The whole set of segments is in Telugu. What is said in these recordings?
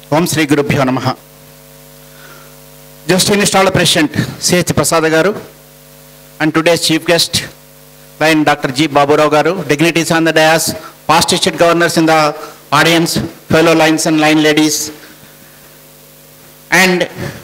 ఓం శ్రీ గురుభ్యో నమః. Just installed President C.H. Prasad garu and today's chief guest, Line Dr. G. Babu Rao garu, dignitaries on the dais, past state governors in the audience, fellow lines and line ladies, and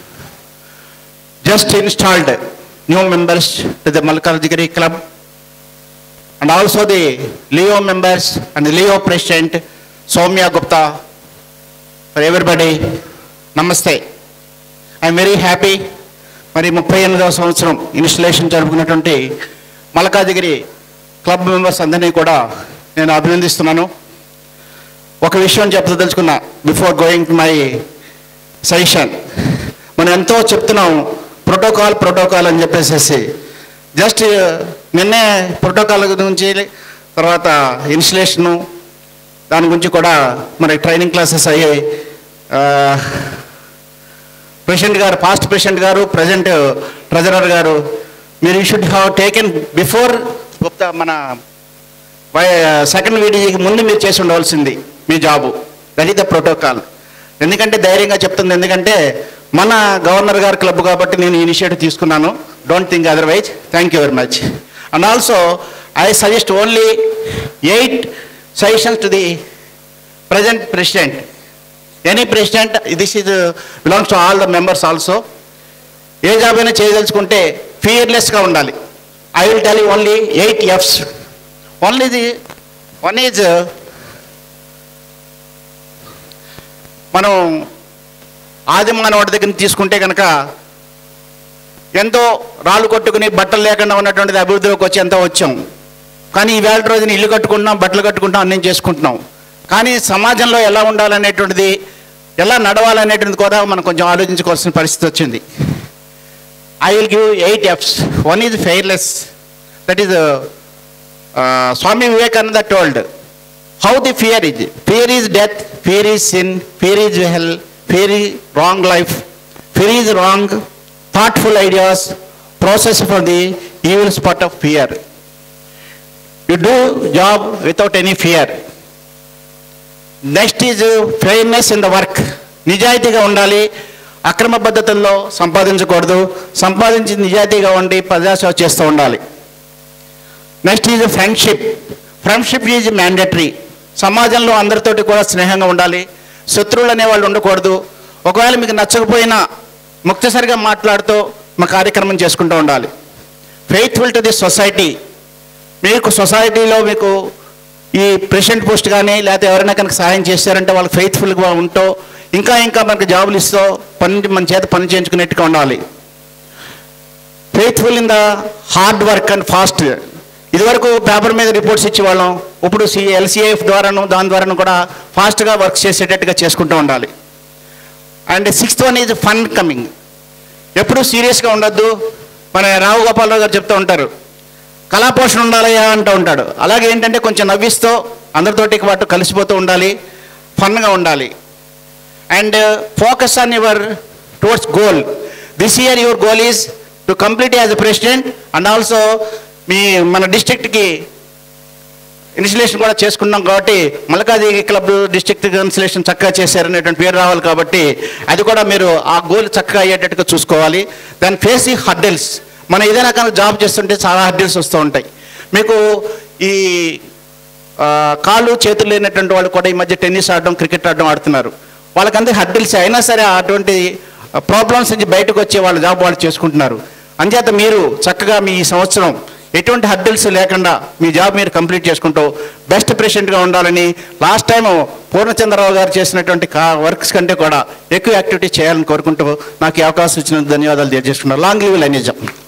just installed new members to the Malkajgiri Club, and also the Leo members and the Leo President, Soumya Gupta. For everybody, Namaste. I am very happy. మరి 38వ సంవత్సరం ఇన్స్టలేషన్ జరుపుకున్నటువంటి మల్కాజిగిరి క్లబ్ మెంబర్స్ అందరినీ కూడా నేను అభినందిస్తున్నాను. ఒక విషయం చెప్పదలుచుకున్నా before going to my session. మనం ఎంతో చెప్తున్నాం ప్రోటోకాల్ అని చెప్పేసి. జస్ట్ నిన్నే ప్రోటోకాల్ గురించి, తర్వాత ఇన్స్టలేషను, దాని గురించి కూడా మరి ట్రైనింగ్ క్లాసెస్ అయ్యాయి. President garu, past president garu, present treasurer garu, మీరు షుడ్ హ్యావ్ టేకెన్ బిఫోర్ మన సెకండ్ వీడియోకి ముందు మీరు చేసి ఉండవలసింది మీ job. That is the protocol. ఎందుకంటే ధైర్యంగా చెప్తుంది, ఎందుకంటే మన గవర్నర్ గారి క్లబ్ కాబట్టి నేను ఇనిషియేటివ్ తీసుకున్నాను. Don't think otherwise. Thank you very much. And also I suggest only 8 suggestions to the present president. Any president, this is belongs to all the members also. ఏ జాబ్ అయినా చేయదలుచుకుంటే ఫియర్లెస్గా ఉండాలి. I will tell you only 8 F's. Only one is మనం ఆది మానవుడి దగ్గర తీసుకుంటే కనుక ఎంతో రాళ్ళు కొట్టుకుని బట్టలు లేకుండా ఉన్నటువంటిది అభివృద్ధిలోకి వచ్చి ఎంతో వచ్చాం. కానీ ఈవేళ రోజున ఇల్లు కట్టుకుంటున్నాం, బట్టలు కట్టుకుంటాం, అన్నీ చేసుకుంటున్నాం. కానీ సమాజంలో ఎలా ఉండాలనేటువంటిది, ఎలా నడవాలనేటువంటిది కూడా మనం కొంచెం ఆలోచించుకోవాల్సిన పరిస్థితి వచ్చింది. I will give 8 F's. One is fearless. That is Swami Vivekananda told how the fear is. Fear is death, fear is sin, fear is hell, fear is wrong life, fear is wrong thoughtful ideas, process for the evil spot of fear. You do job without any fear. Next is fairness in the work. నిజాయితీగా ఉండాలి. అక్రమ పద్ధతుల్లో సంపాదించకూడదు. సంపాదించి నిజాయితీగా ఉండి ప్రజాసేవ చేస్తూ ఉండాలి. Next is friendship. Friendship is mandatory. సమాజంలో అందరితోటి కూడా స్నేహంగా ఉండాలి. శత్రువులు అనేవాళ్ళు ఉండకూడదు. ఒకవేళ మీకు నచ్చకపోయినా ముక్తసరిగా మాట్లాడుతూ మా కార్యక్రమం చేసుకుంటూ ఉండాలి. Faithful to the society. మీకు సొసైటీలో మీకు ఈ ప్రెసిడెంట్ పోస్ట్ కానీ లేకపోతే ఎవరైనా కనుక సహాయం చేశారంటే వాళ్ళకి ఫెయిత్ఫుల్గా ఉంటూ ఇంకా మనకు జాబులు ఇస్తూ మన చేత పని చేయించుకునేట్టుగా ఉండాలి. Faithful in the hard work and fast. ఇదివరకు పేపర్ మీద రిపోర్ట్స్ ఇచ్చేవాళ్ళం, ఇప్పుడు LCF ద్వారాను దాని ద్వారాను కూడా ఫాస్ట్గా వర్క్ చేసేటట్టుగా చేసుకుంటూ ఉండాలి. And 6th one is fun coming. ఎప్పుడూ సీరియస్గా ఉండొద్దు. మన రావు గోపాలరావు గారు చెప్తూ ఉంటారు, కళాపోషణ ఉండాలయ్యా అంటూ ఉంటాడు. అలాగే ఏంటంటే కొంచెం నవ్విస్తూ అందరితోటి పాటు కలిసిపోతూ ఉండాలి, ఫన్గా ఉండాలి. And focus on your towards goal. This year your goal is to complete as a president and also మన డిస్ట్రిక్ట్కి ఇన్స్టలేషన్ కూడా చేసుకున్నాం కాబట్టి మల్కాజిగిరి క్లబ్ డిస్ట్రిక్ట్ ఇన్స్టలేషన్ చక్కగా చేశారనేటువంటి పేరు రావాలి. కాబట్టి అది కూడా మీరు ఆ గోల్ చక్కగా అయ్యేటట్టుగా చూసుకోవాలి. దాని ఫేస్ ఈ హర్డిల్స్. మనం ఏదైనా కానీ జాబ్ చేస్తుంటే చాలా హర్డిల్స్ వస్తూ ఉంటాయి. మీకు ఈ కాళ్ళు చేతులు లేనటువంటి వాళ్ళు కూడా ఈ మధ్య టెన్నిస్ ఆడడం, క్రికెట్ ఆడడం ఆడుతున్నారు. వాళ్ళకంతా హర్డిల్స్ అయినా సరే అటువంటి ప్రాబ్లమ్స్ నుంచి బయటకు వచ్చే వాళ్ళ జాబ్ వాళ్ళు చేసుకుంటున్నారు. అంచేత మీరు చక్కగా మీ ఈ సంవత్సరం ఎటువంటి హర్డిల్స్ లేకుండా మీ జాబ్ మీరు కంప్లీట్ చేసుకుంటూ బెస్ట్ ప్రెసిడెంట్గా ఉండాలని, లాస్ట్ టైం పూర్ణచంద్రరావు గారు చేసినటువంటి వర్క్స్ కంటే కూడా ఎక్కువ యాక్టివిటీ చేయాలని కోరుకుంటూ నాకు ఈ అవకాశం ఇచ్చినందుకు ధన్యవాదాలు తెలియజేసుకున్నాను. Long live లైనిజం.